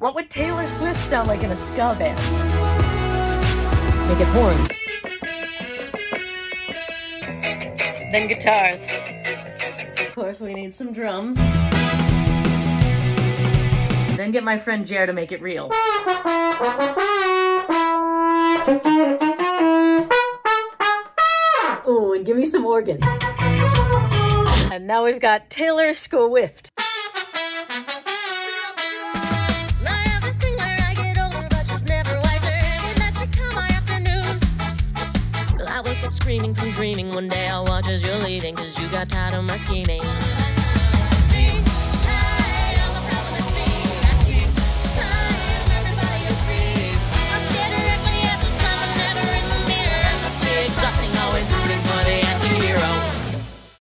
What would Taylor Swift sound like in a ska band? Make it horns. Then guitars. Of course, we need some drums. Then get my friend Jer to make it real. Ooh, and give me some organ. And now we've got Taylor Swift. Screaming from dreaming, one day I'll watch as you're leaving, 'cause you got tired of my scheming.